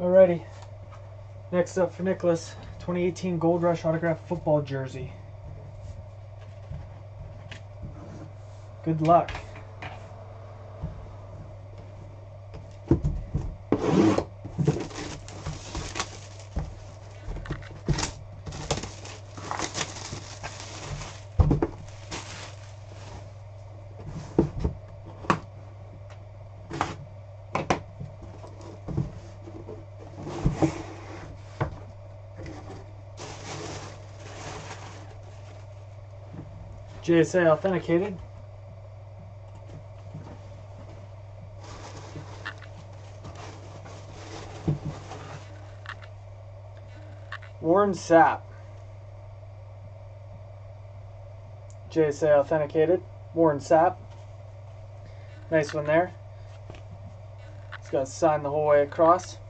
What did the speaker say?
Alrighty. Next up for Nicholas, 2018 Gold Rush autographed football jersey. Good luck. JSA authenticated. Warren Sapp. JSA authenticated. Warren Sapp. Nice one there. He's got to sign the whole way across.